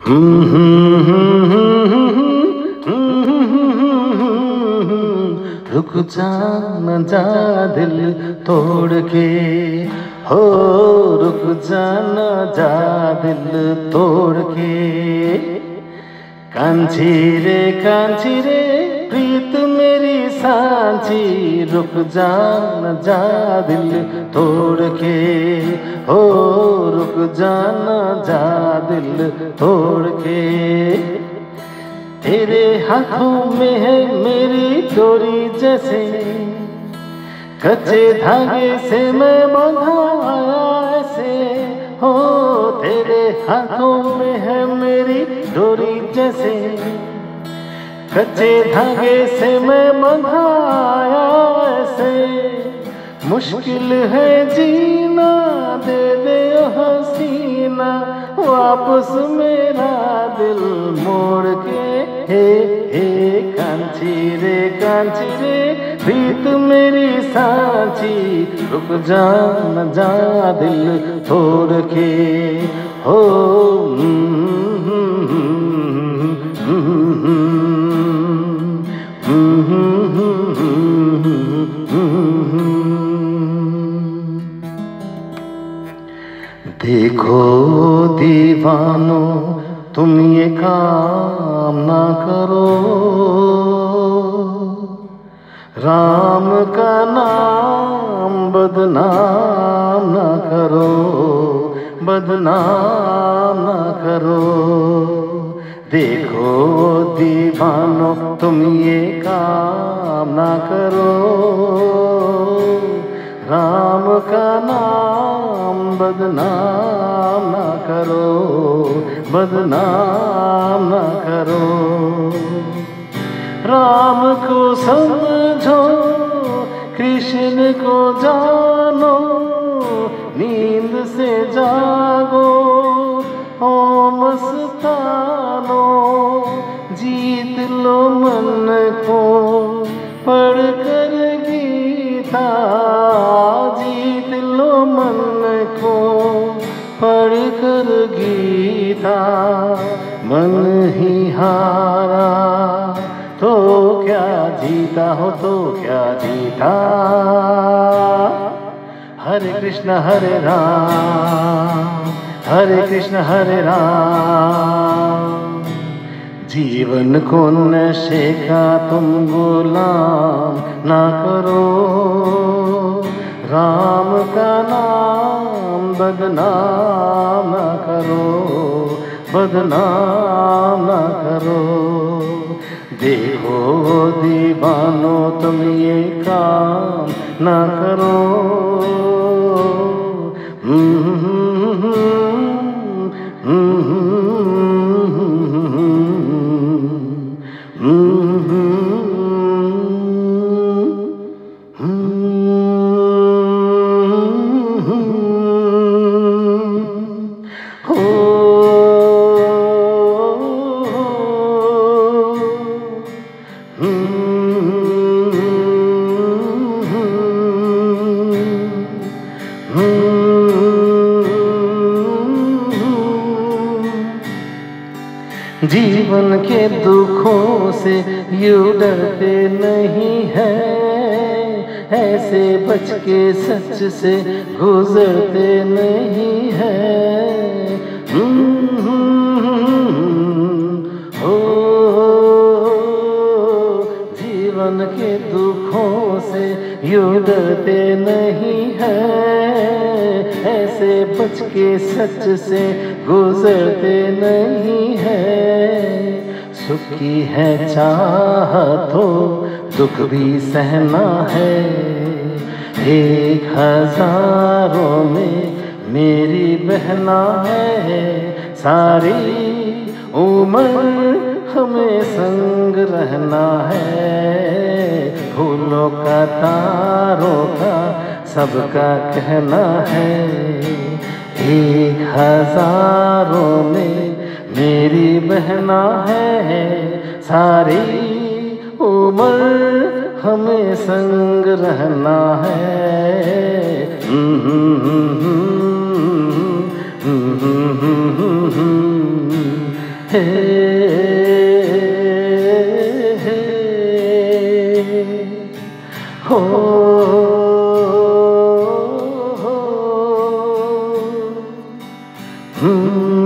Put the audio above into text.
रुक जा न जा दिल तोड़ के, हो रुक जा न जा दिल तोड़ के। कांची रे प्रीत मेरी सांची, रुक जा न जा दिल तोड़ के, हो रुक जा न जा दिल तोड़ के। तेरे हाथों में है मेरी डोरी जैसे, कच्चे धागे से मैं बंधा आया ऐसे, हो तेरे हाथों में है मेरी डोरी जैसे, कच्चे धागे से मैं बंधा आया ऐसे। मुश्किल है जीना, दे दे हसीना वापस मेरा दिल मोड़ के। हे कांची रे प्रीत मेरी सांची, रुक जा न जा दिल तोड़ के, हो देखो दीवानों तुम ये काम ना करो, राम का नाम बदनाम ना करो, बदनाम ना करो। देखो दीवानों तुम ये काम ना करो, राम का नाम बदनाम ना करो, बदनाम ना करो। राम को समझो, कृष्ण को जानो, नींद से जागो ओ मस्तानो। जीत लो मन को पढ़ कर गीता, जीत लो मन को पढ़ कर गीता। मन ही हारा तो क्या जीता, हो तो क्या जीता। हरे कृष्ण हरे राम, हरे कृष्ण हरे राम। जीवन को नशे का तुम गुलाम ना करो, राम का नाम बदनाम ना करो, बदनाम ना करो। देखो दीवानो तुम ये काम ना करो। जीवन के दुखों से यूं डरते नहीं है, ऐसे बच के सच से गुजरते नहीं है। जीवन के दुखों से यूं डरते नहीं है, ऐसे बच के सच से गुजरते नहीं है। सुखी है चाहतो दुख भी सहना है, एक हजारों में मेरी बहना है। सारी उम्र हमें संग रहना है, फूलों का तारों का सबका कहना है। एक हजारों में मेरी बहना है, सारी उम्र हमें संग रहना है। हे हे हो हो